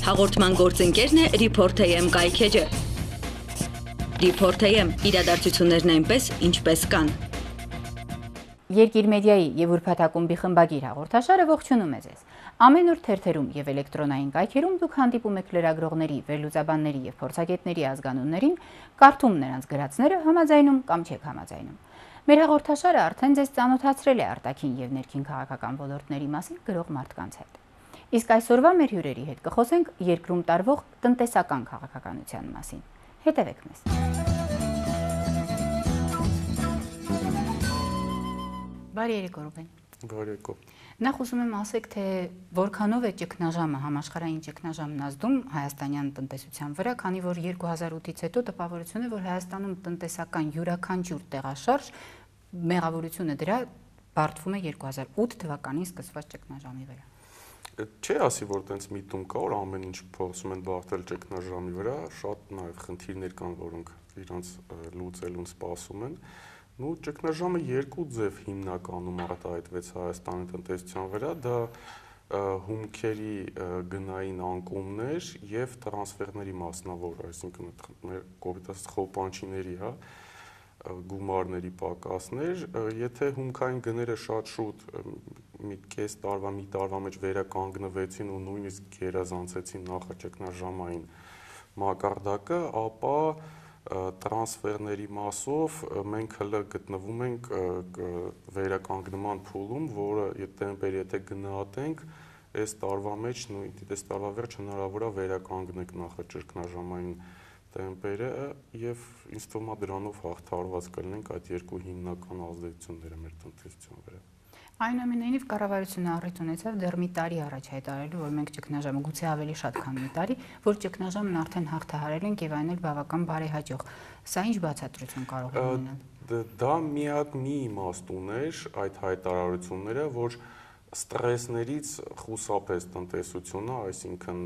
Հաղորդման գործընկերն է Report AM կայքէջը։ Report AM իրադարձություններն այնպես, ինչպես կան։ Երկիր մեդիայի եւ ուրբաթակումբի խմբագիր հաղորդաշարը ողջունում է ձեզ։ Ամեն օր թերթերում եւ էլեկտրոնային կայքերում դուք հանդիպում եք լրագրողների, վերլուծաբանների եւ փորձագետների ազգանուններին, կարդում նրանց գրածները, համաձայնում կամ չեք համաձայնում։ Մեր հաղորդաշարը արդեն ձեզ ծանոթացրել է արտաքին եւ ներքին քաղաքական ոլորտների մասին գրող մարդկանց հետ։ Իսկ այսօրվա մեր հյուրերի հետ կխոսենք երկրում տարվող տնտեսական քաղաքականության մասին։ Հետևեք մեզ։ Բարի երեկո, Ռուբեն։ Բարի երեկո։ Նախ ուզում եմ ասեք, թե որքանով է ճգնաժամը, համաշխարհային ճգնաժամն ազդում հայաստանյան տնտեսության վրա, քանի որ 2008-ից հետո տպավորություն է, որ Հայաստանում տնտեսական յուրաքանչյուր տեղաշարժ մեղավորությունը դրա բարդվում է 2008 թվականին սկսված ճգնաժամի վրա։ Չէ ասի, որ տենց միտում կա, որ ամեն ինչ փորձում են բարդել ճգնաժամի վրա, շատ նաև խնդիրներ կան, որոնք իրանց լուծելուն սպասում են։ Նու ճգնաժամը երկու ձև հիմնականում արտահայտվեց Հայաստանի տնտեսության վրա, դա հումքերի գնային անկումներ եւ տրանսֆերների մասնավոր, այսինքն մեր կոպիտաս խոպանչիների, գումարների պակասներ, եթե հումքային գները շատ շուտ մի կես տարվա, մի տարվա մեջ վերականգնվեցին ու նույնիսկ գերազանցեցին նախաճգնաժամային մակարդակը, ապա տրանսֆերների մասով մենք հələ գտնվում ենք վերականգնման փուլում, որը տեմպերը եթե գնահատենք, այս տարվա մեջ նույն այս տարվա վերջ հնարավոր է վերականգնենք նախաճգնաժամային տեմպերը եւ ինձ թվում է դրանով հաղթահարված կլինենք այդ երկու հիմնական ազդեցությունները մեր տնտեսության վրա։ Այնուամենայնիվ կառավարությունը առիթ ունեցավ դեռ մի տարի առաջ հայտարարելու, որ մենք ճգնաժամը գուցե ավելի շատ քան մի տարի, որ ճգնաժամն արդեն հաղթահարել ենք եւ այն էլ բավական բարեհաջող։ Սա ինչ բացատրություն կարող է ունենալ։ Դա միակ մի իմաստ ուներ այդ հայտարարությունները, որ ստրեսներից խուսափեց տնտեսությունը, այսինքն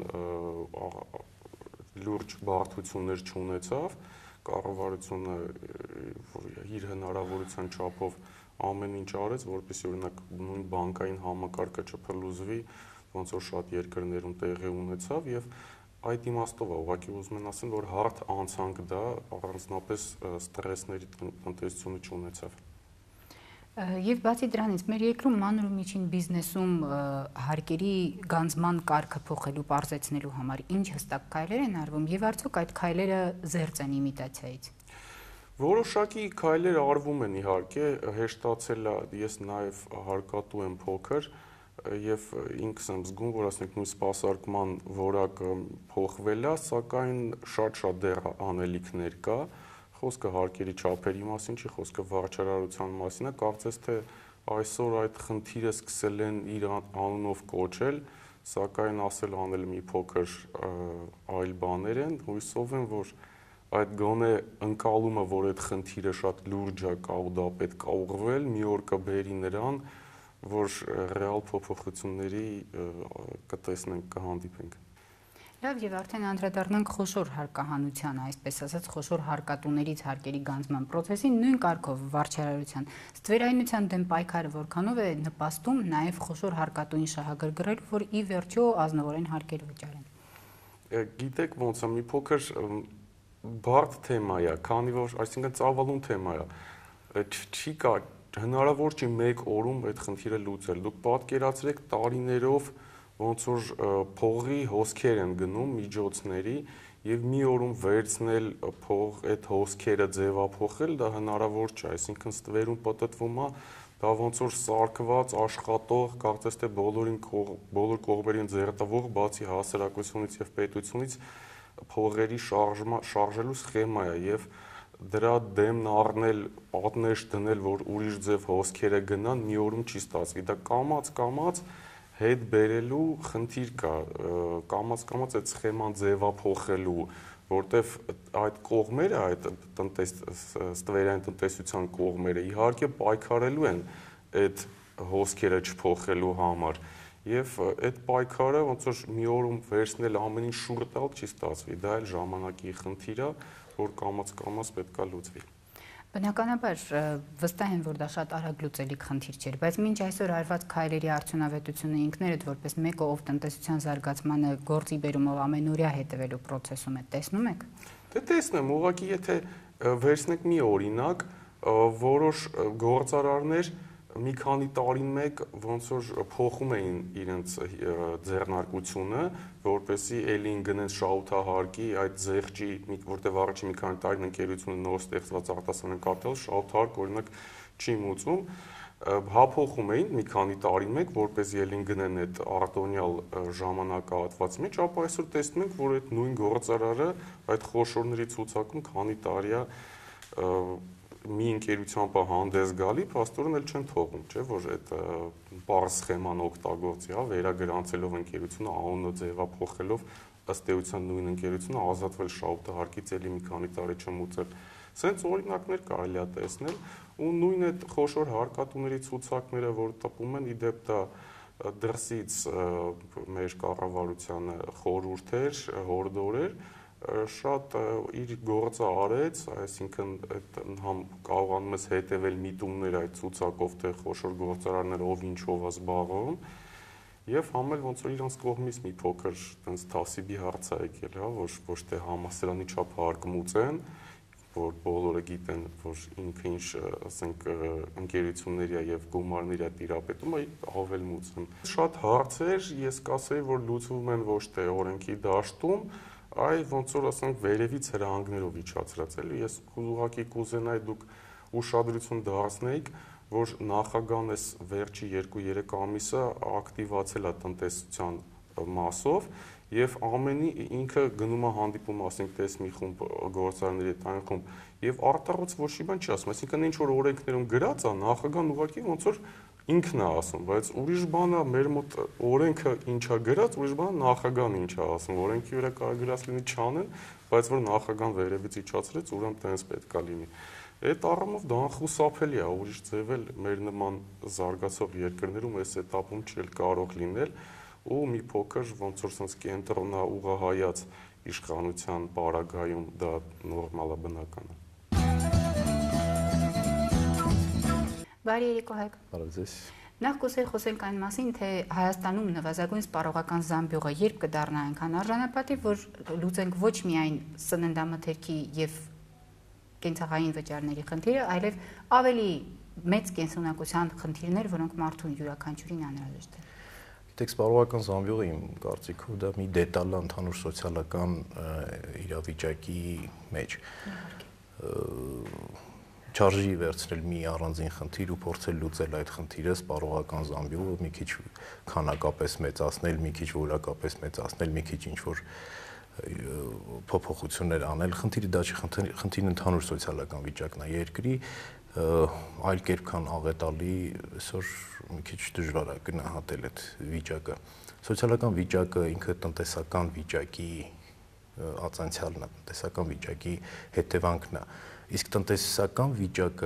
լուրջ բարդություններ չունեցավ, կառավարությունը իր հնարավորության չափով ամեն ինչ արեց, որպեսզի օրինակ նույն բանկային համակարգը չփլուզվի, ոնց որ շատ երկրներում տեղի ունեցավ եւ այդ իմաստով է ուղղակի ուզում են ասեն, որ հարթ անցանք դա առանձնապես ստրեսների տնտեսությունը չունեցավ։ Եվ բացի դրանից, մեր երկրում մանր ու միջին բիզնեսում հարկերի գանձման կարգը փոխելու, պարզեցնելու համար ինչ հստակ քայլեր են արվում եւ արդյոք այդ քայլերը զերծ են իմիտացիայից։ Որոշակի քայլեր արվում են իհարկե, հեշտացել է, ես նաև հարկատու եմ փոքր եւ ինքս եմ զգում, որ ասենք նույն սպասարկման որակը փոխվել է, սակայն շատ դեռ անելիքներ կա, խոսքը հարկերի չափերի մասին չի, խոսքը վարչարարության մասին է, կարծես թե այսօր այդ խնդիրը սկսել են իր անունով կոչել, սակայն ասել անել մի փոքր այլ բաներ են, հույսով եմ, որ այդ գոնե ընկալումը, որ այդ խնդիրը շատ լուրջ է կա ու դա պետք է ուղղվել, մի օր կբերի նրան, որ ռեալ փոփոխությունների կտեսնենք, կհանդիպենք։ Լավ, եւ արդեն անդրադառնանք խոշոր հարկահանությանը, այսպես ասած, խոշոր հարկատուներից հարկերի գանձման process-ին, նույն կարգով վարչարարության ստվերայնության դեմ պայքարը որքանով է նպաստում նաեւ խոշոր հարկատուին շահագրգռելու, որ ի վերջո ազնվորեն հարկեր վճարեն։ Գիտեք ոնց է, մի փոքր բարդ թեմա է, քանի որ այսինքն ծավալուն թեմա է, չի կա հնարավոր չի մեկ օրում այդ խնդիրը լուծել։ Դուք պատկերացրեք տարիներով ոնց որ փողի հոսքեր են գնում միջոցների եւ մի օրում վերցնել փող այդ հոսքերը ձևափոխել, դա հնարավոր չէ, այսինքն ստվերում պատտվում է, դա ոնց որ սարքված աշխատող, կարծես թե բոլոր կողմերին ձեռնտվող, բացի հասարակությունից եւ պետությունից փողերի շարժելու սխեմա է եւ դրա դեմն առնել, պատնեշ դնել, որ ուրիշ ձև հոսքերը գնան, մի օրում չի ստացվի։ Դա կամած հետ բերելու խնդիր կա, կամած այդ սխեման ձևափոխելու, որտեվ այդ կողմերը, այդ ստվերային տնտեսության կողմերը իհարկե պայքարելու են այդ հոսքերը չփոխելու համար։ Եվ այդ պայքարը ոնց որ մի օրում վերցնել ամեն ինչ շուռ տալ չի ստացվի, դա էլ ժամանակի խնդիր է, որ կամած պետք է լուծվի։ Բնականաբար վստահ եմ, որ դա շատ արագ լուծելիք խնդիր չէր, բայց մինչ այսօր արված քայլերի արդյունավետությունը ինքներդ որպես մեկը, ով տնտեսության զարգացմանը գործի բերումով ամենօրյա հետևելու process-ում է, տեսնում եք։ Դե տեսնեմ, ուղղակի եթե վերցնենք մի օրինակ, որոշ գործարարներ մի քանի տարին մեկ ոնց որ փոխում էին իրենց ձեռնարկությունը, որպեսզի ելին գնեն շահութահարկի այդ զեղչի, որտեղ առաջի մի քանի տարին ընկերությունը նոր ստեղծված արտասանեն կարտել, շահութահարկ օրինակ չի մուծում, հափոխում էին մի քանի տարին մեկ, որպեսզի ելին գնեն այդ արտոնյալ ժամանակահատվածի մեջ, ապա այսօր տեսնում ենք, որ այդ նույն գործարարը այդ խոշորների ցուցակում քանի տարի է մի ընկերությամբ հանդես գալի, փաստորեն էլ չեն թողում, չէ՞ որ այդ բարձ սխեման օգտագործի, հա, վերագրանցելով ընկերությունը, անունը ձևափոխելով ըստ էության նույն ընկերությունը ազատվել շահութահարկից էլի մի քանի տարի չմուծել։ Սենց օրինակներ կարելի է տեսնել ու նույն այդ խոշոր հարկատուների ցուցակները, որ տպում են, իդեպ դա դրսից մեր կառավարությանը խորհուրդ էր, հորդոր էր, շատ իր գործը արեց, այսինքն համ կարողանում ես հետևել միտումներ այդ ցուցակով, թե խոշոր գործարարները ով ինչով է զբաղվում, եւ համ էլ ոնց որ իրանց կողմից մի փոքր տենց թասիբի հարց է եկել, հա, ոչ թե համասարանի չափ հարկ մուծեն, որ բոլորը գիտեն, որ ինքը ինչ, ասենք, ընկերությունների է եւ գումարների է տիրապետում, ավել մուծեն։ Շատ հարցեր, ես կասեի, որ լուծվում են ոչ թե օրենքի դաշտում, այ ոնց որ ասենք վերևից հրահանգներով իջացրած էլի, ես ուղղակի կուզենայի դուք ուշադրություն դարձնեիք, որ նախագահն էս վերջի 2-3 ամիսը ակտիվացել է տնտեսության մասով եւ ամենի ինքը գնում է հանդիպում, ասենք, տես մի խումբ գործարարների հետ, այն խումբ եւ արտառոց ոչ մի բան չի ասում, այսինքն ինչ որ օրենքներում գրած է, նախագահն ուղղակի ոնց որ ինքն է ասում, բայց ուրիշ բան է մեր մոտ օրենքը ինչա գրած, ուրիշ բան նախագահն ինչա ասում, օրենքի վրա կարող գրած լինի չանեն, բայց որ նախագահն վերևից իջացրեց, ուրեմն տենց պետքա լինի։ Այդ առումով դա անխուսափելի է, ուրիշ ձև էլ մեր նման զարգացող երկրներում այս этаպում չի կարող լինել ու մի փոքր ոնց որ sense կենտրոնա ուղղահայաց իշխանության պարագայում դա նորմալ է, բնական է։ Բարի երեկո Հայկ։ Բարև ձեզ։ Նախ կուզեի խոսենք այն մասին, թե Հայաստանում նվազագույն սպառողական զամբյուղը երբ կդառնա այնքան արժանապատիվ, որ լուծենք ոչ միայն սննդամթերքի եւ կենցաղային վճարների խնդիրը, այլև ավելի մեծ կենսունակության խնդիրներ, որոնք մարդուն յուրաքանչյուրին անհրաժեշտ են։ Գիտեք, սպառողական զամբյուղը իմ կարծիքով դա մի դետալ է ընդհանուր սոցիալական իրավիճակի մեջ։ Չարժի վերցնել մի առանձին խնդիր ու փորձել լուծել այդ խնդիրը, սպառողական զամբյուղը մի քիչ քանակապես մեծացնել, մի քիչ որակապես մեծացնել, մի քիչ ինչ-որ փոփոխություններ անել, խնդիրը դա չի, խնդիրն ընդհանուր սոցիալական վիճակն է երկրի, այլ կերպ քան աղետալի, այսօր մի քիչ դժվար է գնահատել այդ վիճակը։ Սոցիալական վիճակը ինքը տնտեսական վիճակի ածանցյալն է, տնտեսական վիճակի հետևանքն է, իսկ տնտեսական վիճակը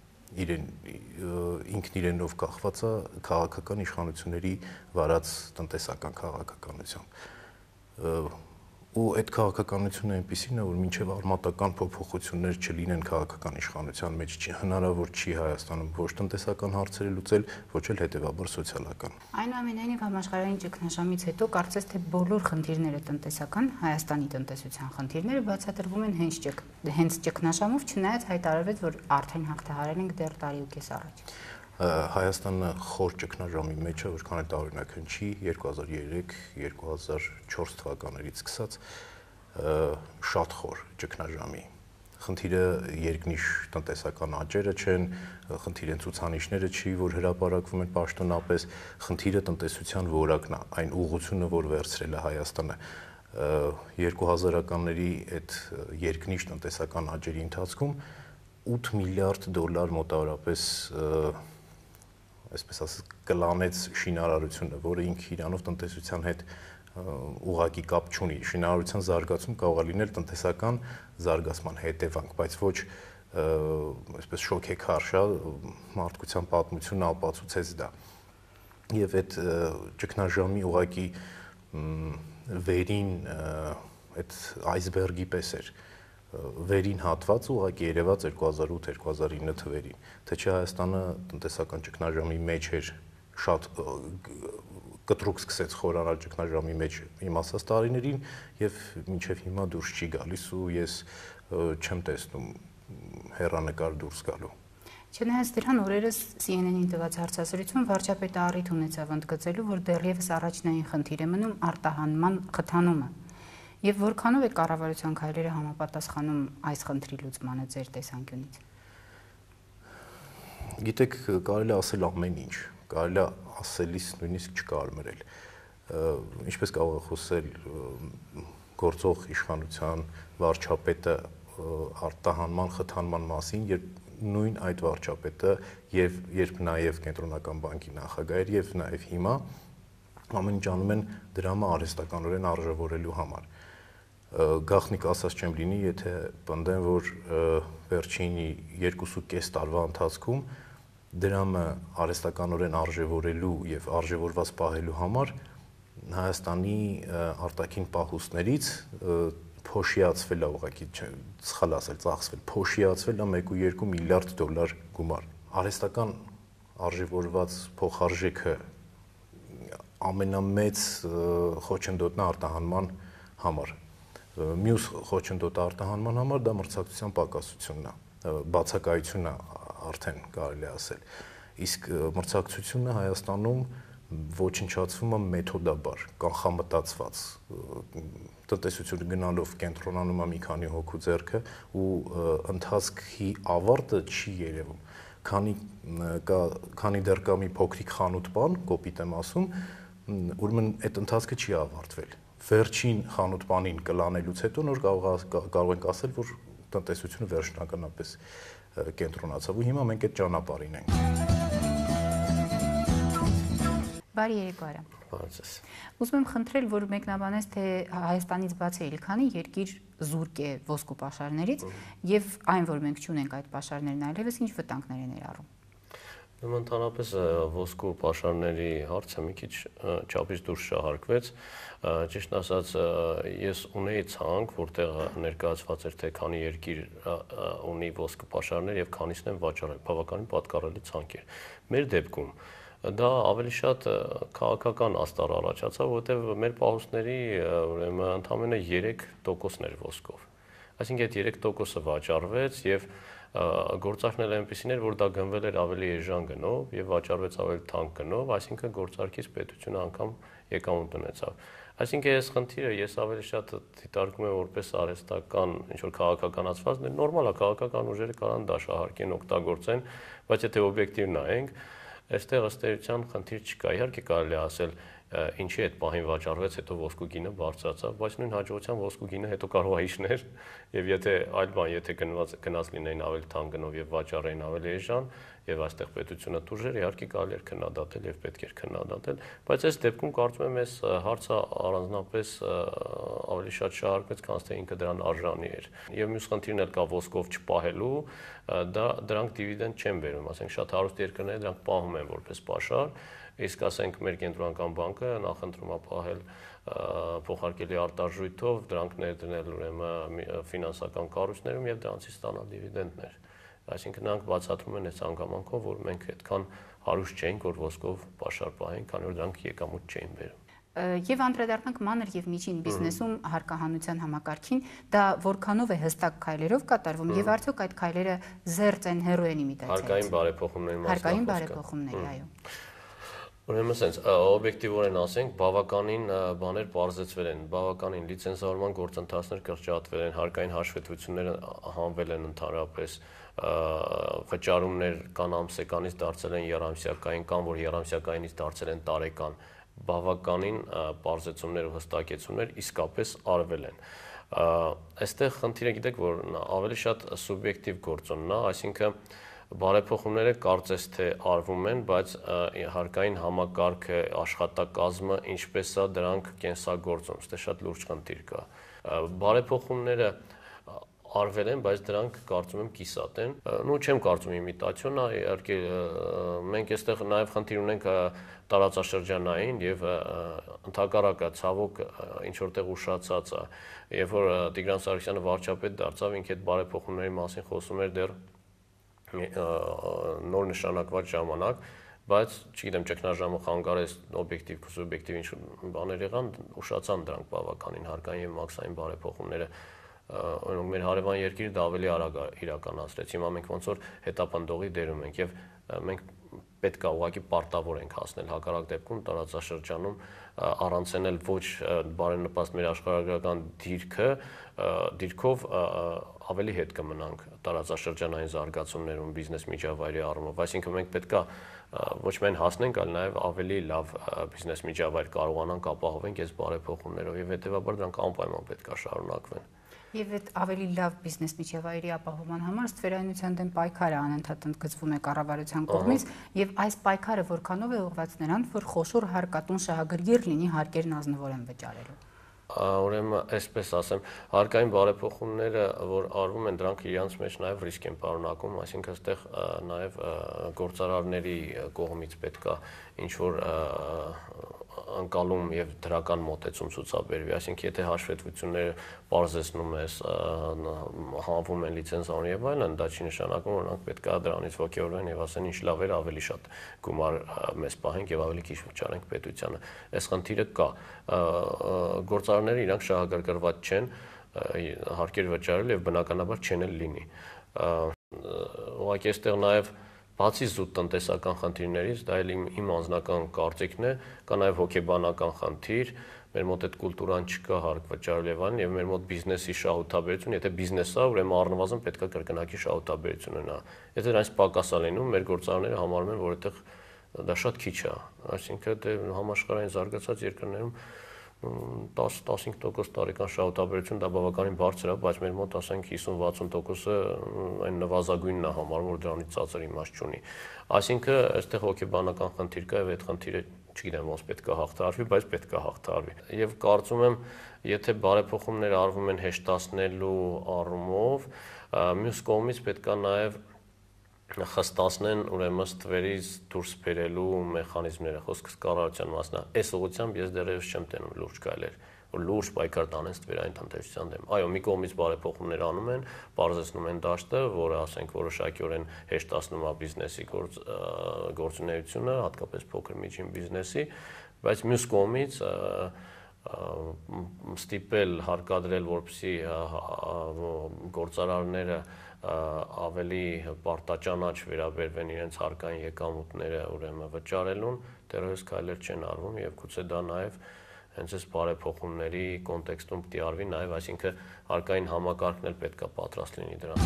ինքն իրենով կախված է քաղաքական իշխանությունների վարած տնտեսական քաղաքականությամբ։ Ու այդ քաղաքականությունը այնպիսին է, որ մինչև արմատական փոփոխություններ չլինեն քաղաքական իշխանության մեջ, հնարավոր չի Հայաստանում ոչ տնտեսական հարցերը լուծել, ոչ էլ հետևաբար սոցիալական։ Այնուամենայնիվ համաշխարհային ճգնաժամից հետո կարծես թե բոլոր խնդիրները տնտեսական, Հայաստանի տնտեսության խնդիրները բացատրվում են հենց ճգնաժամով, չնայած հայտարարվեց, որ արդեն հաղթահարել ենք դեռ տարի ու կես առաջ։ Հայաստանը խոր ճգնաժամի մեջ է, որքան էլ տարօրինակ հնչի, 2003-2004 թվականներից սկսած շատ խոր ճգնաժամի։ Խնդիրը երկնիշ տնտեսական աճերը չեն, խնդիրը ցուցանիշները չի, որ հրապարակվում են պաշտոնապես, խնդիրը տնտեսության որակն է, այն ուղղությունը, որ վերցրել է Հայաստանը 2000-ականների այդ երկնիշ տնտեսական աճերի ընթացքում 8 միլիարդ դոլար մոտավորապես այսպես ասած կլանեց շինարարությունը, որը ինքը իրանով տնտեսության հետ ուղղակի կապ չունի։ Շինարարության զարգացում կարող է լինել տնտեսական զարգացման հետևանք, բայց ոչ այսպես շոկեքարշ, մարդկության պատմությունն ապացուցեց դա։ Եվ այդ ճգնաժամի ուղղակի վերին այդ այսբերգի պես էր, վերին հատված ուղղակի երևաց 2008-2009 թվերին, թե չէ Հայաստանը տնտեսական ճգնաժամի մեջ էր շատ կտրուկ սկսեց խորանալ ճգնաժամի մեջ իմացած տարիներին եւ մինչեւ հիմա դուրս չի գալիս ու ես չեմ տեսնում հեռանկար դուրս գալու։ Չնայած դրան օրերս CNN-ին տված հարցազրույցում վարչապետը առիթ ունեցավ ընդգծելու, որ դեռևս առաջնային խնդիր է մնում արտահանման խթանումը։ Եվ որքանով է կառավարության քայլերը համապատասխանում այս խնդրի լուծմանը ձեր տեսանկյունից։ Գիտեք, կարելի է ասել ամեն ինչ, կարելի է ասելիս նույնիսկ չկարմրել։ Ինչպես կարող է խոսել գործող իշխանության վարչապետը արտահանման խթանման մասին, երբ նույն այդ վարչապետը եւ երբ նաեւ կենտրոնական բանկի նախագահ էր եւ նաեւ հիմա ամեն ինչ անում են դրամը արհեստականորեն արժևորելու համար։ Գաղտնիք ասած չեմ լինի, եթե պնդեմ, որ վերջին 2.5 տարվա ընթացքում դրամը արհեստականորեն արժևորելու եւ արժևորված պահելու համար Հայաստանի արտաքին պահուստներից փոշիացվել է ուղղակի սխալ ասել, ծախսվել, փոշիացվել է 1.2 միլիարդ դոլար գումար։ Արհեստական արժևորված փոխարժեքը ամենամեծ խոչընդոտն արտահանման համար։ Մյուս խոչընդոտը արտահանման համար դա մրցակցության պակասությունն է, բացակայությունն է արդեն կարելի ասել։ Իսկ մրցակցությունը Հայաստանում ոչնչացվում է մեթոդաբար, կանխամտածված, տնտեսությունը գնալով կենտրոնանում է մի քանի հոգու ձեռքը ու ընթացքի ավարտը չի երևում, քանի դեռ կա մի փոքրիկ խանութ բան, կոպիտ եմ ասում, ուրեմն այդ ընթացքը չի ավարտվել։ Վերջին խանութ բանին կլանելուց հետո նոր կարող ենք ասել, որ տնտեսությունը վերջնականապես կենտրոնացավ ու հիմա մենք այդ ճանապարհին ենք։ Բարի երեկո Արա։ Բարև։ Ուզում եմ խնդրել, որ մեկնաբանես, թե Հայաստանից բացի քանի երկիր զուրկ է ոսկու պաշարներից եւ այն, որ մենք չունենք այդ պաշարներն այլևս ինչ վտանգներ են ներառում։ Ընդհանրապես ոսկու պաշարների հարցը մի քիչ չափից դուրս շահարկվեց։ Ճիշտ ասած, ես ունեի ցանկ, որտեղ ներկայացված էր, թե քանի երկիր ունի ոսկու պաշարներ եւ քանիսն են վաճառել, բավականին պատկառելի ցանկ էր։ Մեր դեպքում դա ավելի շատ քաղաքական աստար առաջացավ, որովհետև մեր պահուստների ուրեմն ընդամենը 3%-ն էր ոսկով։ Այսինքն այդ 3%-ը վաճառվեց եւ գործարքն էլ այնպեսին էր, որ դա գնվել էր ավելի էժան գնով եւ վաճառվեց ավելի թանկ գնով, այսինքն գործարքից պետությունը անգամ եկամուտ ունեցավ։ Այսինքն այս խնդիրը ես ավելի շատ դիտարկում եմ որպես արհեստական ինչ որ քաղաքականացված, նորմալ է, քաղաքական ուժերը կարան դաշահարկեն, օգտագործեն, բայց եթե օբյեկտիվ նայենք, այստեղ ըստ էության խնդիր չկա։ Իհարկե կարելի է ասել ինչի այդ պահին վաճառվեց, հետո ոսկու գինը բարձրացավ, բայց նույն հաջողությամբ ոսկու գինը հետո կարող է իջներ, եւ եթե այլ բան, եթե գնաց լինեին ավելի թանկ գնով եւ վաճառեին ավելի էժան, եւ այստեղ պետությունը տուժեր, իհարկե կարելի էր քննադատել եւ պետք էր քննադատել, բայց այս դեպքում կարծում եմ այս հարցը առանձնապես ավելի շատ շահարկվեց, քան թե ինքը դրան արժանի էր։ Եվ մյուս խնդիրն էլ կա ոսկով չպահելու, դրանք դիվիդենդ չեն բերում, ասենք շատ հարուստ երկրները դրանք պահում են որպես պաշար, իսկ ասենք մեր կենտրոնական բանկը նախընտրում է պահել փոխարկելի արտարժույթով, դրանք ներդնել ուրեմն ֆինանսական կառույցներում եւ դրանցից ստանալ դիվիդենդներ։ Այսինքն նրանք բացատրում են այս հանգամանքով, որ մենք այդքան հարուստ չենք, որ ոսկով պաշար պահենք, քանի որ դրանք եկամուտ չէին բերում։ Եվ անդրադառնանք մանր եւ միջին բիզնեսում հարկահանության համակարգին, դա որքանով է հստակ քայլերով կատարվում եւ արդյոք այդ քայլերը զերծ են հեռու են իմիտացիայից։ Հարկային բարեփոխումների մասին։ Հարկային բարեփոխումների, այո։ Ուրեմն ասենց օբյեկտիվորեն ասենք, բավականին բաներ բարձրացվել են, բավականին լիցենզավորման գործընթացներ կրճատվել են, հարկային հաշվետվությունները հանվել են ընդհանրապես, վճարումներ կան ամսեկանից դարձել են երամսյակային, կան որ երամսյակայինից դարձել են տարեկան, բավականին բարձրացումներ ու հստակեցումներ իսկապես արվել են։ Այստեղ խնդիրը գիտեք, որ ավելի շատ սուբյեկտիվ գործոնն է, այսինքն բարեփոխումները կարծես թե արվում են, բայց հարկային համակարգը, աշխատակազմը ինչպես է դրանք կենսագործում, ստե շատ լուրջ խնդիր կա։ Բարեփոխումները արվել են, բայց դրանք կարծում եմ կիսատ են։ Նու չեմ կարծում իմիտացիոն է, իհարկե մենք այստեղ նաև խնդիր ունենք տարածաշրջանային եւ ընդհակառակը ցավոք ինչ որտեղ ուշացած է, երբ որ Տիգրան Սարգսյանը վարչապետ դարձավ, ինքը այդ բարեփոխումների մասին խոսում էր դեռ նոր նշանակված ժամանակ, բայց չգիտեմ ճգնաժամը խանգարեց օբյեկտիվ, սուբյեկտիվ ինչ բաներ եղան, ուշացան դրանք բավականին հարկային եւ մաքսային բարեփոխումները։ Օրինակ մեր հարևան երկիրը դա ավելի արագ իրականացրեց։ Հիմա մենք ոնց որ հետապնդողի դերում ենք եւ մենք պետք է ուղղակի պարտավոր ենք հասնել հակառակ դեպքում տարածաշրջանում առանցնել ոչ բարենպաստ մեր աշխարհագրական դիրքով ավելի հետ կմնանք տարածաշրջանային զարգացումներում բիզնես միջավայրի առումով, այսինքն մենք պետք է ոչ միայն հասնենք, այլ նաև ավելի լավ բիզնես միջավայր կարողանանք ապահովենք այս բարեփոխումներով եւ հետեւաբար դրանք անպայման պետք է շարունակվեն։ Եվ այդ ավելի լավ բիզնես միջավայրի ապահովման համար ստվերայնության դեմ պայքարը անընդհատ ընդգծվում է կառավարության կողմից եւ այս պայքարը որքանով է ուղղված նրան, որ խոշոր հարկատուն շահագրգիռ լինի հարկերն ազնվորեն վճարելու։ Ուրեմն այսպես ասեմ, հարկային բարեփոխումները, որ արվում են, դրանք իրենց մեջ նաև ռիսկ են պարունակում, այսինքն այստեղ նաև գործարարների կողմից պետք է ինչ որ անկալում եւ դրական մոտեցում ցուցաբերվի, այսինքն եթե հաշվետվությունները բարձրացնում ես, հանվում են լիցենզիաներ եւ այլն, դա չի նշանակում, որ նրանք պետք է դրանից ողջորեն եւ ասեն ինչ լավ էր, ավելի շատ գումար մեզ պահենք եւ ավելի քիչ վճարենք պետությանը։ Այս խնդիրը կա։ Գործարարները իրանք շահագրգռված չեն հարկեր վճարել եւ բնականաբար չեն էլ լինի։ Ուղղակի այստեղ նաեւ բացի զուտ տնտեսական խնդիրներից, դա էլ իմ անձնական կարծիքն է, կա նաև հոգեբանական խնդիր, մեր մոտ այդ կուլտուրան չկա հարկ վճարել եւ այլն, եւ մեր մոտ բիզնեսի շահութաբերություն, եթե բիզնես է, ուրեմն առնվազն պետք է կրկնակի շահութաբերություն ունենա։ Եթե դրանից պակաս է լինում, մեր գործարարները համարում են, որ այդտեղ դա շատ քիչ է, այսինքն դե համաշխարհային զարգացած երկրներում 10-15% տարեկան շահութաբերություն դա բավականին բարձր է, բայց մեր մոտ ասենք 50-60%-ը այն նվազագույնն է համարվում, որ դրանից ցածր իմաստ չունի։ Այսինքն այստեղ հոգեբանական խնդիր կա եւ այդ խնդիրը չգիտեմ ոնց պետք է հաղթահարվի, բայց պետք է հաղթահարվի։ Եվ կարծում եմ, եթե բարեփոխումները արվում են հեշտացնելու առումով, մյուս կողմից պետք է նաեւ խստացնեն ուրեմն ստվերից դուրս բերելու մեխանիզմները, խոսքս կառավարության մասն է։ Այս ուղղությամբ ես դեռևս չեմ տենում լուրջ քայլեր, որ լուրջ պայքար տանեն ստվերային տնտեսության դեմ։ Այո, մի կողմից բարեփոխումներ անում են, բարձրացնում են դաշտը, որը ասենք որոշակիորեն հեշտացնում է բիզնեսի գործունեությունը, հատկապես փոքր միջին բիզնեսի, բայց մյուս կողմից ստիպել հարկադրել, որպեսզի գործարարները ավելի պարտաճանաչ վերաբերվեն իրենց հարկային եկամուտները ուրեմն վճարելուն, դեռևս քայլեր չեն արվում եւ գուցե դա նաեւ հենց այս բարեփոխումների կոնտեքստում պետք է արվի նաեւ, այսինքն հարկային համակարգն էլ պետք է պատրաստ լինի դրան։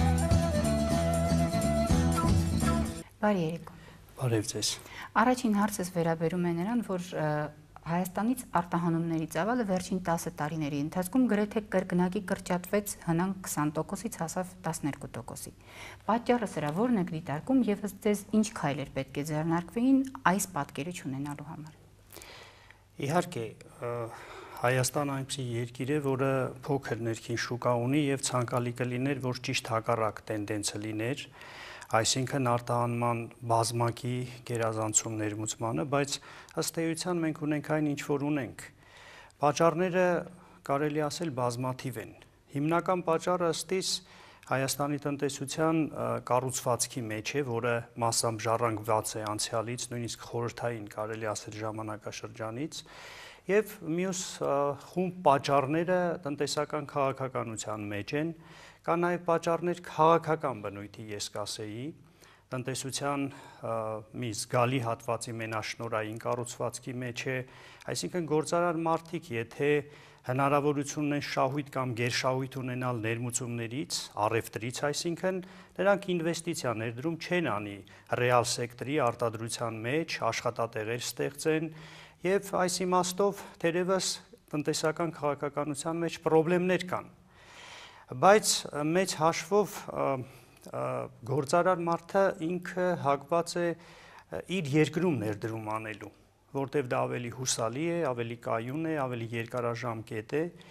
Բարի երեկո։ Բարև ձեզ։ Առաջին հարցս վերաբերում է նրան, որ Հայաստանից արտահանումների ծավալը վերջին 10 տարիների ընթացքում գրեթե կրկնակի կրճատվեց հնանք 20%-ից հասավ 12%-ի։ Պատճառը սրա ո՞րն է դիտարկում եւ ըստ ձեզ ինչ քայլեր պետք է ձեռնարկվեին այս պատկերը չունենալու համար։ Իհարկե, Հայաստանը այնպիսի երկիր է, որը փոքր ներքին շուկա ունի եւ ցանկալի կլիներ, որ ճիշտ հակառակ տենդենսը լիներ, այսինքն արտահանման բազմակի գերազանցում ներմուծմանը, բայց ըստ էության մենք ունենք այն ինչ որ ունենք։ Պատճառները կարելի ասել բազմաթիվ են։ Հիմնական պատճառը ըստիս Հայաստանի տնտեսության կառուցվածքի մեջ է, որը մասամբ ժառանգված է անցյալից, նույնիսկ խորհրդային կարելի ասել ժամանակաշրջանից, եւ մյուս խումբ պատճառները տնտեսական քաղաքականության մեջ են, կա նաեւ պատճառներ քաղաքական բնույթի, ես կասեի, տնտեսության մի զգալի հատվածի մենաշնորհային կառուցվածքի մեջ է, այսինքն գործարար մարդիկ, եթե հնարավորություն ունեն շահույթ կամ գերշահույթ ունենալ ներմուծումներից, առևտրից, այսինքն նրանք ինվեստիցիա ներդրում չեն անի ռեալ սեկտորի արտադրության մեջ, աշխատատեղեր ստեղծեն եւ այս իմաստով թերևս տնտեսական քաղաքականության մեջ խնդիրներ կան։ Բայց մեծ հաշվով գործարար մարդը ինքը հակված է իր երկրում ներդրում անելու, որտեղ դա ավելի հուսալի է, ավելի կայուն է, ավելի երկարաժամկետ է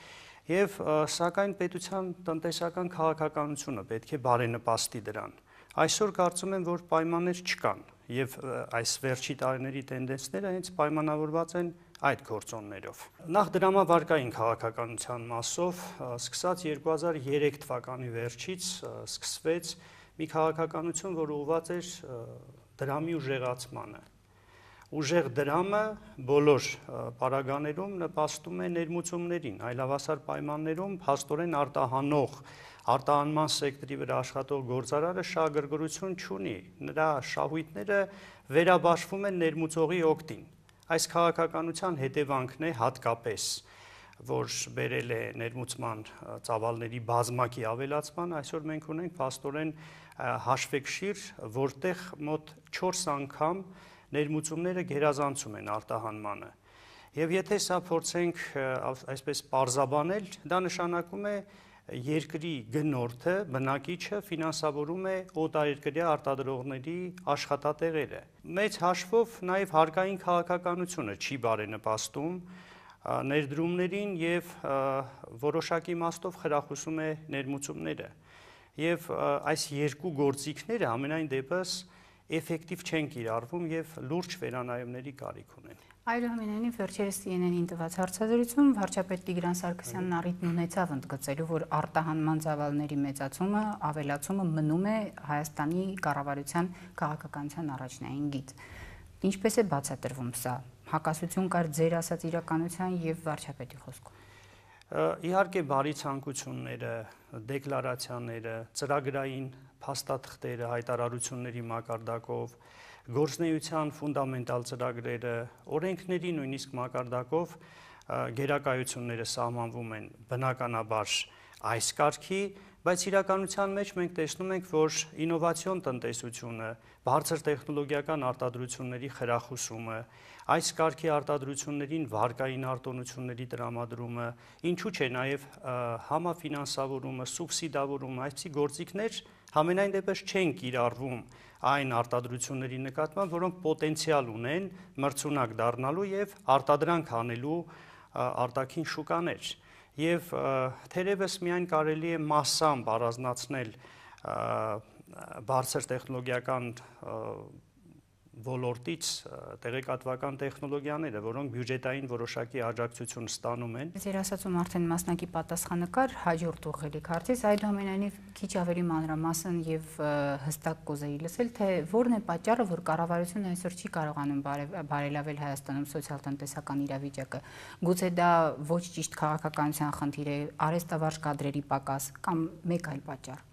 Եվ սակայն պետության տնտեսական քաղաքականությունը պետք է բարենպաստի դրան։ Այսօր կարծում եմ, որ պայմաններ չկան եւ այս վերջի տարիների տենդենսները հենց պայմանավորված են այդ գործոններով։ Նախ դրամավարկային քաղաքականության մասով սկսած 2003 թվականի վերջից սկսվեց մի քաղաքականություն, որը ուղղված էր դրամի ուժեղացմանը։ Ուժեղ դրամը բոլոր պարագաներում նպաստում է ներմուծումներին, այլավասար պայմաններում փաստորեն արտահանման սեկտորի վրա աշխատող գործարարը շահագրգռություն չունի, նրա շահույթները վերաբաշխվում են ներմուծողի օգտին։ Այս քաղաքականության հետևանքն է հատկապես, որ բերել է ներմուծման ծավալների բազմակի ավելացման, այսօր մենք ունենք փաստորեն հաշվեկշիռ, որտեղ մոտ 4 անգամ ներմուծումները գերազանցում են արտահանմանը։ Եվ եթե սա փորձենք այսպես պարզաբանել, դա նշանակում է երկրի գնորդը, բնակիչը ֆինանսավորում է օտարերկրյա արտադրողների աշխատատեղերը։ Մեծ հաշվով նաև հարկային քաղաքականությունը չի բարենպաստում ներդրումներին եւ որոշակի իմաստով խրախուսում է ներմուծումները։ Եվ այս երկու գործիքները ամենայն դեպս էֆեկտիվ չեն կիրառվում եւ լուրջ վերանայումների կարիք ունեն։ Այդուհանդերձ վերջերս CNN-ին տված հարցազրույցում վարչապետ Տիգրան Սարգսյանն առիթ ունեցավ ընդգծելու, որ արտահանման ծավալների մեծացումը, ավելացումը մնում է Հայաստանի կառավարության քաղաքականության առաջնային գիծ։ Ինչպես է բացատրվում սա։ Հակասություն կար ձեր ասած իրականության եւ վարչապետի խոսքում։ Իհարկե բարի ցանկությունները, դեկլարացիաները, ծրագրային փաստաթղթերը, հայտարարությունների մակարդակով, գործնեության ֆունդամենտալ ծրագրերը, օրենքների նույնիսկ մակարդակով գերակայությունները սահմանվում են բնականաբար այս կարգի, բայց իրականության մեջ մենք տեսնում ենք, որ ինովացիոն տնտեսությունը, բարձր տեխնոլոգիական արտադրությունների խրախուսումը, այս կարգի արտադրություններին վարկային արտոնությունների տրամադրումը, ինչու՞ չէ նաև համաֆինանսավորումը, սուբսիդավորումը, այսպիսի գործիքներ համենայն դեպս չեն կիրառվում այն արտադրությունների նկատմամբ, որոնք պոտենցիալ ունեն մրցունակ դառնալու եւ արտադրանք անելու արտաքին շուկաներ։ Եվ թերևս միայն կարելի է մասամբ առանձնացնել բարձր տեխնոլոգիական ոլորտից տեղեկատվական տեխնոլոգիաները, որոնք բյուջետային որոշակի աջակցություն ստանում են։ Ձեր ասացում արդեն մասնակի պատասխանը կար հաջորդ ուղղելիք հարցից, այդուհանդերձ քիչ ավելի մանրամասն եւ հստակ կուզեի լսել, թե որն է պատճառը, որ կառավարությունը այսօր չի կարողանում բարելավել Հայաստանում սոցիալ-տնտեսական իրավիճակը։ Գուցե դա ոչ ճիշտ քաղաքականության խնդիր է, արհեստավարժ կադրերի պակաս կամ մեկ այլ պատճառ։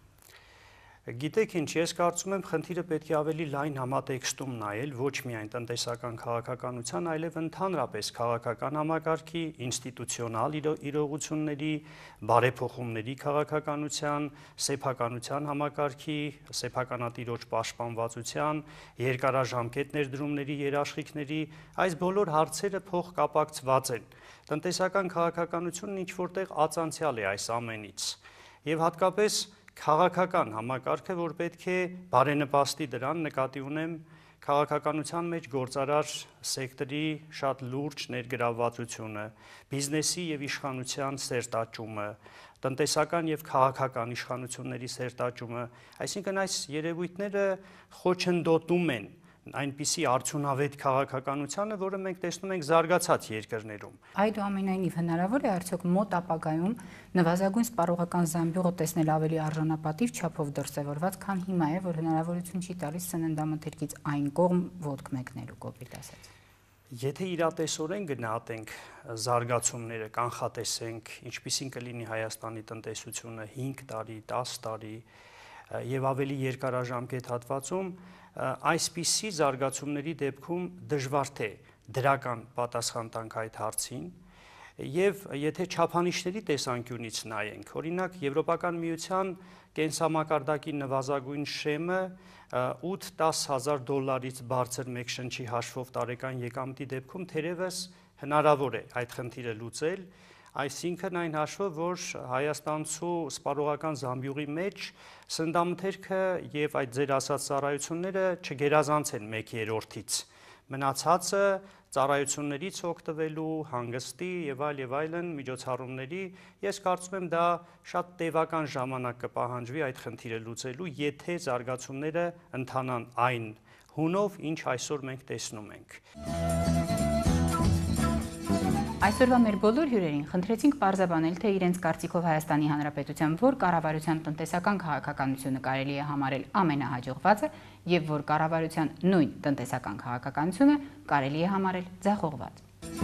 Գիտեք ինչ, ես կարծում եմ խնդիրը պետք է ավելի լայն համատեքստում նայել, ոչ միայն տնտեսական քաղաքականության, այլև ընդհանրապես քաղաքական համակարգի, ինստիտուցիոնալ իրողությունների, բարեփոխումների քաղաքականության, սեփականության համակարգի, սեփականատիրոջ պաշտպանվածության, երկարաժամկետ ներդրումների երաշխիքների, այս բոլոր հարցերը փոխկապակցված են։ Տնտեսական քաղաքականությունն ինչ որտեղ ածանցյալ է այս ամենից։ Եվ հատկապես քաղաքական համակարգը, որ պետք է բարենպաստի դրան, նկատի ունեմ քաղաքականության մեջ գործարար սեկտորի շատ լուրջ ներգրավվածությունը, բիզնեսի եւ իշխանության սերտաճումը, տնտեսական եւ քաղաքական իշխանությունների սերտաճումը, այսինքն այս երևույթները խոչընդոտում են այնպիսի արդյունավետ քաղաքականությանը, որը մենք տեսնում ենք զարգացած երկրներում։ Այդուամենայնիվ հնարավոր է արդյոք մոտ ապագայում նվազագույն սպառողական զամբյուղը տեսնել ավելի արժանապատիվ չափով դրսևորված, քան հիմա է, որ հնարավորություն չի տալիս սննդամթերքից այն կողմ ոտք մեկնելու, կոպիտ ասած։ Եթե իրատեսորեն գնահատենք զարգացումները, կանխատեսենք, ինչպիսին կլինի Հայաստանի տնտեսությունը 5 տարի, 10 տարի եւ ավելի երկարաժամկետ հատվածում, այսպիսի զարգացումների դեպքում դժվար թե դրական պատասխան տանք այդ հարցին եւ եթե չափանիշների տեսանկյունից նայենք, օրինակ Եվրոպական միության կենսամակարդակի նվազագույն շեմը 8-10 հազար դոլարից բարձր մեկ շնչի հաշվով տարեկան եկամտի դեպքում թերևս հնարավոր է այդ խնդիրը լուծել, այսինքն այն հաշվով, որ հայաստանցու սպառողական զամբյուղի մեջ սննդամթերքը եւ այդ ձեր ասած ծառայությունները չգերազանցեն 1/3-ից մնացածը ծառայություններից օգտվելու, հանգստի եւ այլն միջոցառումների, ես կարծում եմ դա շատ տևական ժամանակ կպահանջվի այդ խնդիրը լուծելու, եթե զարգացումները ընթանան այն հունով, ինչ այսօր մենք տեսնում ենք։ Այսօրվա մեր բոլոր հյուրերին խնդրեցինք պարզաբանել, թե իրենց կարծիքով Հայաստանի Հանրապետության որ կառավարության տնտեսական քաղաքականությունը կարելի է համարել ամենահաջողվածը եւ որ կառավարության նույն տնտեսական քաղաքականությունը կարելի է համարել ձախողված։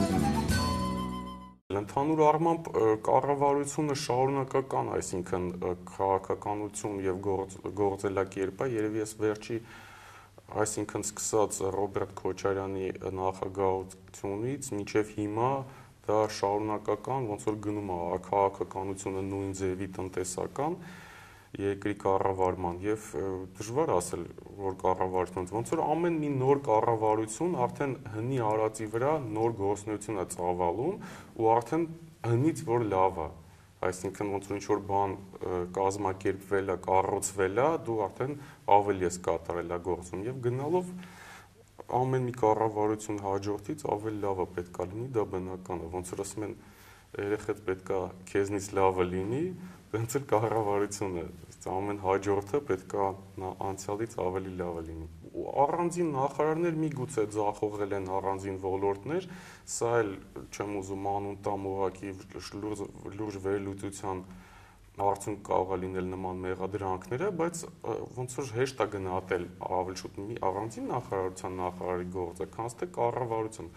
Ընդհանուր առմամբ կառավարությունը շարունակական, այսինքն քաղաքականություն եւ գործելակերպ է, երևի ես վերջի այսինքն սկսած Ռոբերտ Քոչարյանի նախագահությունից մինչև հիմա դա շարունակական ոնց որ գնում է քաղաքականությունը նույն ձևի տնտեսական երկրի կառավարման եւ դժվար ասել որ կառավարությունը ոնց որ ամեն մի նոր կառավարություն արդեն հնի արածի վրա նոր գործունեություն է ծավալում ու արդեն հնից որ լավ է այսինքն ոնց որ ինչ որ բան կազմակերպվել է կառուցվել է դու արդեն ավելի ես կատարել է գործում եւ գնալով ամեն մի կառավարություն հաջորդից ավելի լավը պետքա լինի, դա բնական է, ոնց որ ասում են երեխեդ պետքա քեզնից լավը լինի, դենց էլ կառավարությունը, ամեն հաջորդը պետքա անցյալից ավելի լավը լինի։ Առանձին նախարարներ միգուցե ձախողել են առանձին ոլորտներ, սա էլ չեմ ուզում անուն տամ ուղղակի լուրջ վերլուծության արդյունք կարող է լինել նման մեղադրանքները, բայց ոնց որ հեշտ է գնահատել ավելի շուտ մի առանձին նախարարության նախարարի գործը, քան թե կառավարություն։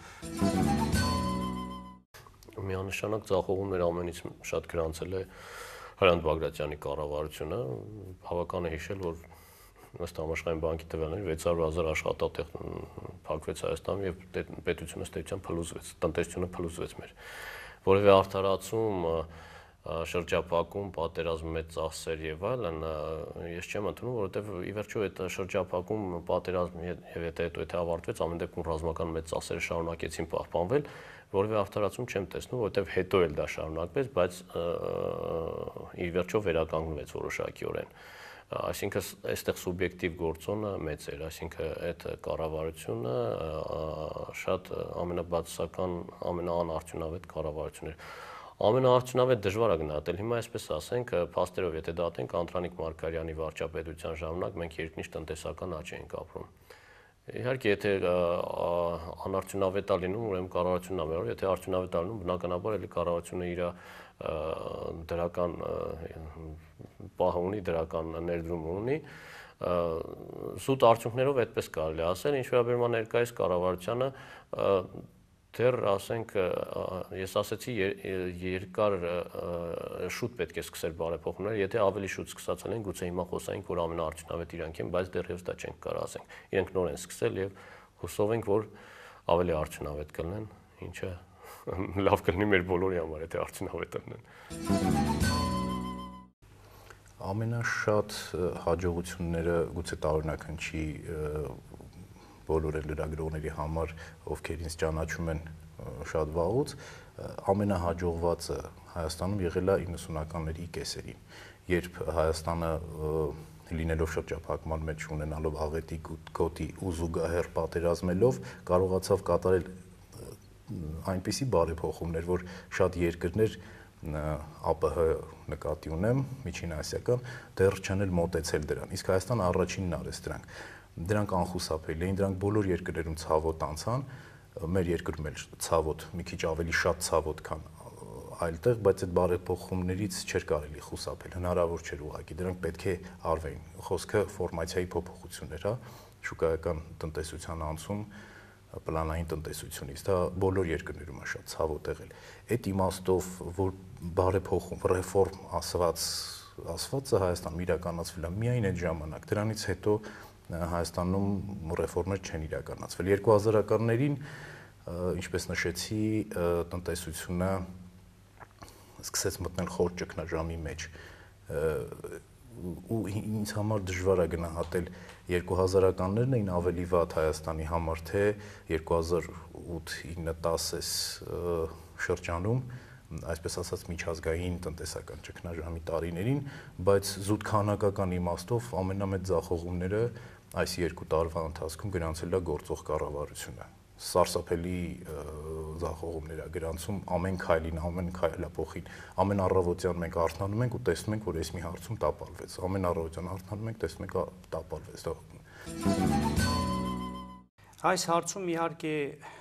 Միանշանակ ձախողումներ ամենից շատ գրանցել է Հրանտ Բագրատյանի կառավարությունը, բավական է հիշել, որ ըստ համաշխարհային բանկի տվյալների 600,000 աշխատատեղ փակվեց Հայաստանում եւ պետությունը ստեյցիան փլուզվեց, տնտեսությունը փլուզվեց մեր։ Որևէ արդարացում շրջափակում, պատերազմ մեծ ծախսեր եւ այլն, ես չեմ ընդունում, որովհետեւ ի վերջո այդ շրջափակում, պատերազմ եւ եթե ավարտվեց, ամեն դեպքում ռազմական մեծ ծախսերը շարունակեցին պահպանվել, որևէ արդարացում չեմ տեսնում, որովհետեւ հետո էլ դա շարունակվեց, բայց ի վերջո վերականգնվեց որոշակիորեն։ Այսինքն այստեղ սուբյեկտիվ գործոնը մեծ էր, այսինքն այդ կառավարությունը շատ ամենաբացասական, ամենաանարդյունավետ կառավարությունն էր։ Ամենաարդյունավետ դժվար է գնահատել։ Հիմա այսպես ասենք, փաստերով եթե դատենք Անդրանիկ Մարգարյանի վարչապետության ժամանակ մենք երկնիշ տնտեսական աճ էինք ապրում։ Իհարկե, եթե անարդյունավետ է լինում, ուրեմն կառավարությունն է մերժում, եթե արդյունավետ է լինում, բնականաբար էլի կառավարությունը իր դրական պահ ունի, դրական ներդրում ունի, զուտ արդյունքներով այդպես կարելի ասել, ինչ վերաբերում է ներկայիս կառավարությանը, դեռ ասենք, ես ասեցի երկար շուտ պետք է սկսել բարեփոխումներ, եթե ավելի շուտ սկսածել են, գուցե հիմա խոսայինք, որ ամենաարդյունավետ իրանք են, բայց դեռևս դա չենք կարող ասենք։ Իրենք նոր են սկսել եւ հուսով ենք, որ ավելի արդյունավետ կլինեն, ինչը լավ կլինի մեր բոլորի համար, եթե արդյունավետ լինեն։ Ամենաշատ հաջողությունները գուցե տարօրինական չի բոլոր լրագրողների համար, ովքեր ինձ ճանաչում են շատ վաղուց, ամենահաջողվածը Հայաստանում եղել է 90-ականների կեսերին, երբ Հայաստանը լինելով շրջափակման մեջ ունենալով աղետի գոտի ու զուգահեռ պատերազմելով կարողացավ կատարել այնպիսի բարեփոխումներ, որ շատ երկրներ ԱՊՀ նկատի ունեմ, միջին ասիական, դեռ չեն էլ մոտեցել դրան, իսկ Հայաստանը առաջինն արեց դրանք անխուսափելի էին, դրանք բոլոր երկրներում ցավոտ անցան, մեր երկրում էլ ցավոտ, մի քիչ ավելի շատ ցավոտ, քան այլտեղ, բայց այդ բարեփոխումներից չէր կարելի խուսափել, հնարավոր չէր ուղղակի, դրանք պետք է արվեին։ Խոսքը ֆորմացիայի փոփոխություններ, հա, շուկայական տնտեսության անցում պլանային տնտեսությունից, դա բոլոր երկրներում է շատ ցավոտ եղել։ Այդ իմաստով, որ բարեփոխում, ռեֆորմ ասվածը Հայաստանում իրականացվել է միայն այդ ժամանակ, դրանից հետո Հայաստանում ռեֆորմեր չեն իրականացվել։ 2000-ականներին, ինչպես նշեցի, տնտեսությունը սկսեց մտնել խոր ճգնաժամի մեջ ու ինձ համար դժվար է գնահատել 2000-ականներն էին ավելի վատ Հայաստանի համար, թե 2008-9-10 շրջանում, այսպես ասած միջազգային տնտեսական ճգնաժամի տարիներին, բայց զուտ քանակական իմաստով ամենամեծ ձախողումները այս 2 տարվա ընթացքում գրանցել է գործող կառավարությունը։ սարսափելի ձախողումներ ա գրանցում ամեն քայլին, ամեն քայլափոխին, ամեն առավոտյան մենք արթնանում ենք ու տեսնում ենք, որ այս մի հարցում տապալվեց, ամեն առավոտյան արթնանում ենք, տեսնում ենք տապալվեց։ Այս հարցում իհարկե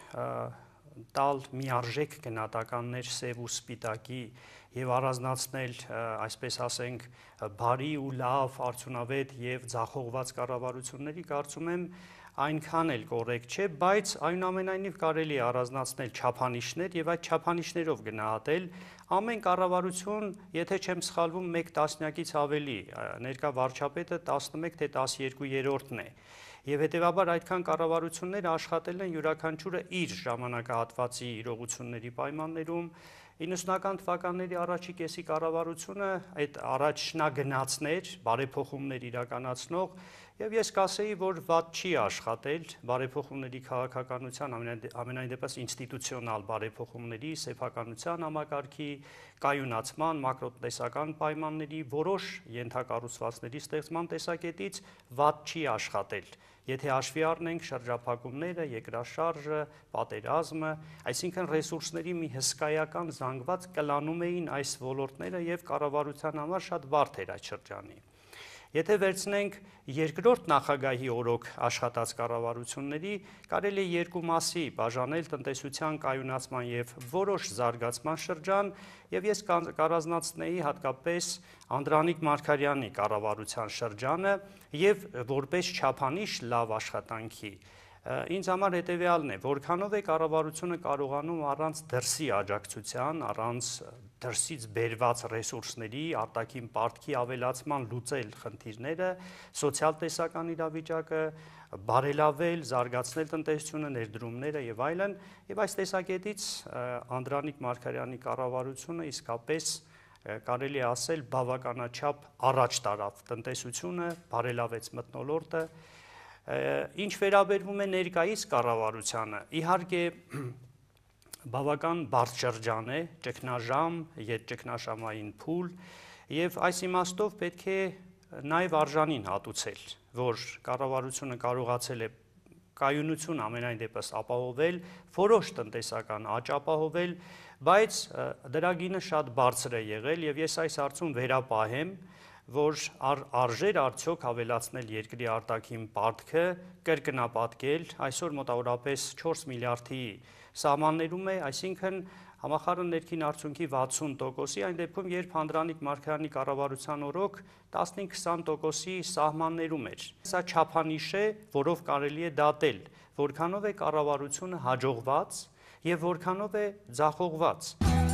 տալ միարժեք գնահատականներ սև ու սպիտակի եւ առանձնացնել, այսպես ասենք, բարի ու լավ, արդյունավետ եւ ձախողված կառավարությունների, կարծում եմ, այնքան էլ կոռեկտ չէ, բայց այնուամենայնիվ կարելի է առանձնացնել չափանիշներ եւ այդ չափանիշներով գնահատել ամեն կառավարություն, եթե չեմ սխալվում, 1 տասնյակից ավելի, ներկա վարչապետը 11 թե 12-րդն է։ Եվ հետևաբար այդքան կառավարություններ աշխատել են յուրաքանչյուրը իր ժամանակահատվածի իրողությունների պայմաններում 90-ական թվականների առաջի կեսի կառավարությունը այդ առաջնագնացներ, բարեփոխումներ իրականացնող եւ ես կասեի, որ վատ չի աշխատել բարեփոխումների քաղաքականության, ամենայն դեպս ինստիտուցիոնալ բարեփոխումների, սեփականության համակարգի, կայունացման, մակրոտնտեսական պայմանների, որոշ ենթակառուցվածքների ստեղծման տեսակետից վատ չի աշխատել։ Եթե հաշվի առնենք շրջափակումները, երկրաշարժը, պատերազմը, այսինքն ռեսուրսների մի հսկայական զանգված կլանում էին այս ոլորտները եւ կառավարության համար շատ բարդ էր այդ շրջանի։ Եթե վերցնենք երկրորդ նախագահի օրոք աշխատած կառավարությունների, կարելի է երկու մասի բաժանել տնտեսության կայունացման եւ որոշ զարգացման շրջան, եւ ես կառանձնացնեի հատկապես Անդրանիկ Մարգարյանի կառավարության շրջանը եւ որպես չափանիշ լավ աշխատանքի ինձ համար հետեւյալն է, որքանով է կառավարությունը կարողանում առանց դրսի աջակցության, առանց դրսից բերված ռեսուրսների, արտաքին պարտքի ավելացման լուծել խնդիրները, սոցիալ-տեսական իրավիճակը, բարելավել, զարգացնել տնտեսությունը, ներդրումները եւ այլն, եւ այս տեսակետից Անդրանիկ Մարգարյանի կառավարությունը իսկապես կարելի է ասել բավականաչափ առաջ տարավ տնտեսությունը, բարելավեց մթնոլորտը։ Ինչ վերաբերվում է ներկայիս կառավարությանը, իհարկե բավական բարդ շրջան է, ճգնաժամ, ետճգնաժամային փուլ եւ այս իմաստով պետք է նաեւ արժանին հատուցել, որ կառավարությունը կարողացել է կայունություն ամենայն դեպս ապահովել, որոշ տնտեսական աճ ապահովել, բայց դրա գինը շատ բարձր է եղել եւ ես այս հարցում վերապահեմ, որ արժեր արդյոք ավելացնել երկրի արտաքին պարտքը, կրկնապատկել, այսօր մոտավորապես 4 միլիարդի սահմաններում է, այսինքն համախառն ներքին արդյունքի 60%-ի, այն դեպքում, երբ Անդրանիկ Մարգարյանի կառավարության օրոք 15-20%-ի սահմաններում էր։ Սա չափանիշ է, որով կարելի է դատել, որքանով է կառավարությունը հաջողված եւ որքանով է ձախողված։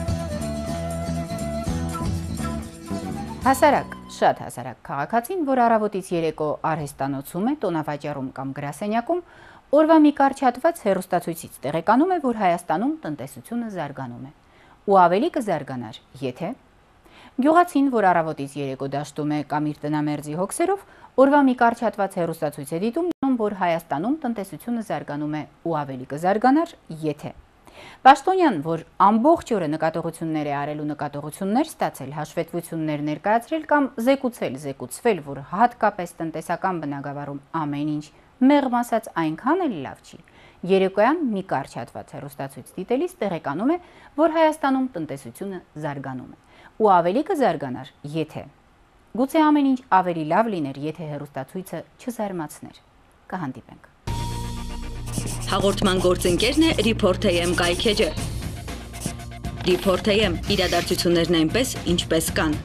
Հասարակ, շատ հասարակ քաղաքացին, որ առավոտից երեկո արհեստանոցում է, տոնավաճառում կամ գրասենյակում, օրվա մի կարճատված հեռուստացույցից տեղեկանում է, որ Հայաստանում տնտեսությունը զարգանում է։ Ու ավելի կզարգանար, եթե գյուղացին, որ առավոտից երեկո դաշտում է կամ իր տնամերձի հոգսերով, օրվա մի կարճատված հեռուստացույց է դիտում, որ Հայաստանում տնտեսությունը զարգանում է ու ավելի կզարգանար, եթե Պաշտոնյան, որ ամբողջ օրը նկատողություններ է արել ու նկատողություններ ստացել, հաշվետվություններ ներկայացրել կամ զեկուցվել, որ հատկապես տնտեսական բնագավառում ամեն ինչ մեղմ ասած այնքան էլ լավ չի, երեկոյան մի կարճատված հեռուստացույց դիտելիս տեղեկանում է, որ Հայաստանում տնտեսությունը զարգանում է ու ավելի կզարգանար, եթե գուցե ամեն ինչ ավելի լավ լիներ, եթե հեռուստացույցը չզարմացներ։ Կհանդիպենք։ Հաղորդման գործընկերն է Report.am կայքեջը։ Report.am իրադարձություններն այնպես, ինչպես կան։